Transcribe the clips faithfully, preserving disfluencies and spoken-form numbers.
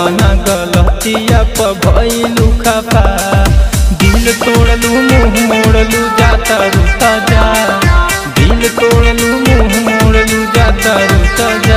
कवना गलतिया प भइलू खफा। दिल तोड़लू मुँह मोड़लू जाता रुता जा, दिल तोड़लू मुँह मोड़लू जाता रुता जा।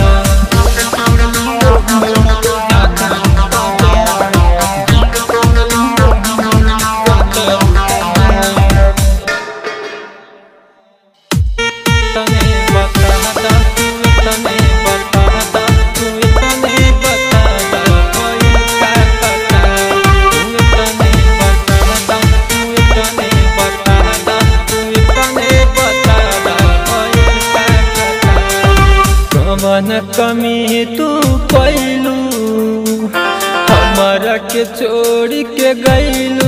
कवन कमी तू कैलू हमारा के छोड़ के गैलू,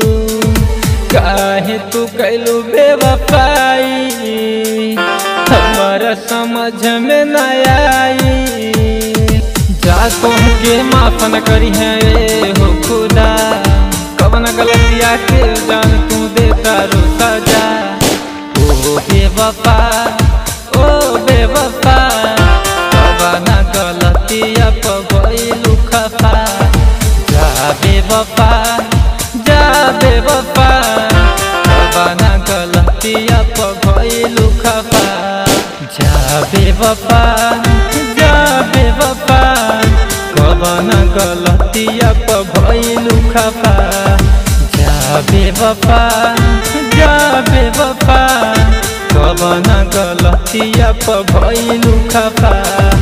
काहे तू कैलू बेवफाई हमारा समझ में न आई। जा कह के माफ न करी है हो खुदा, कवन गलतिया के जान तू देता रो सजा। ओ बेवफा ओ बेवफा कवना गलतिया प भइलू खफा। जा बेवफा जा बेवफा कवना गलतिया प भइलू खफा। जा बेवफा जा बेवफा कवना गलतिया प भइलू खफा। जा बेवफा जा बेवफा कवना गलतिया प भइलू खफा।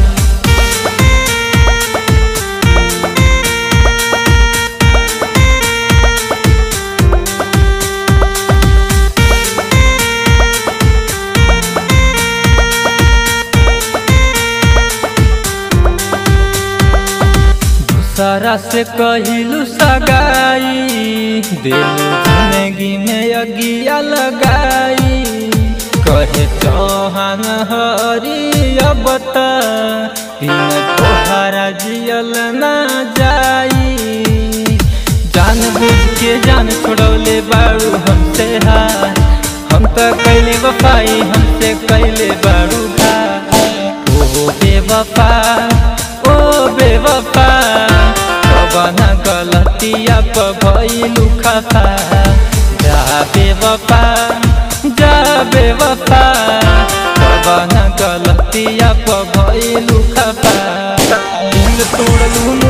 सारा से कहिलू सगाई, दिल जिंदगी में अगिया लगाई। कहे चौहान हरी अब बिन तोहरा जियल ना जाई। जान बुझ के जान छोड़ौले बारू हमसे हार, हम तो कैले वफाई हमसे कैले बारू घाई। ओ बेवफा ओ बेवफा कवना गलतिया प भइलू खफा। जा बेवफा जा बेवफा कवना गलतिया प भइलू खफा। दिल तोड़लू